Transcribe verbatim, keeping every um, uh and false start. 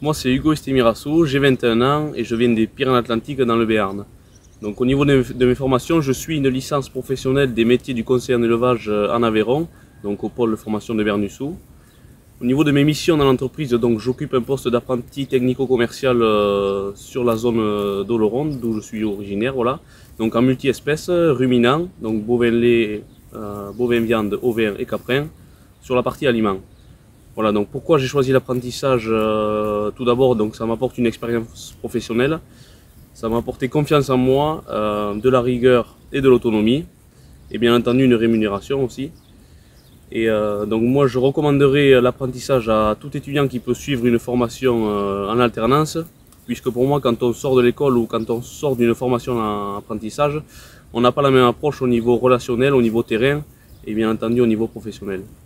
Moi c'est Hugo Estémirassou, j'ai vingt et un ans et je viens des Pyrénées-Atlantiques dans le Béarn. Donc au niveau de mes formations, je suis une licence professionnelle des métiers du conseil en élevage en Aveyron, donc au pôle de formation de Bernussou. Au niveau de mes missions dans l'entreprise, donc j'occupe un poste d'apprenti technico-commercial euh, sur la zone d'Oloron, d'où je suis originaire, voilà. Donc en multi-espèces, ruminants, donc bovin lait, euh, bovin viande, ovin et caprin, sur la partie aliments. Voilà, donc pourquoi j'ai choisi l'apprentissage euh, tout d'abord, donc ça m'apporte une expérience professionnelle, ça m'a apporté confiance en moi, euh, de la rigueur et de l'autonomie, et bien entendu une rémunération aussi. Et euh, donc moi je recommanderais l'apprentissage à tout étudiant qui peut suivre une formation euh, en alternance, puisque pour moi quand on sort de l'école ou quand on sort d'une formation en apprentissage, on n'a pas la même approche au niveau relationnel, au niveau terrain et bien entendu au niveau professionnel.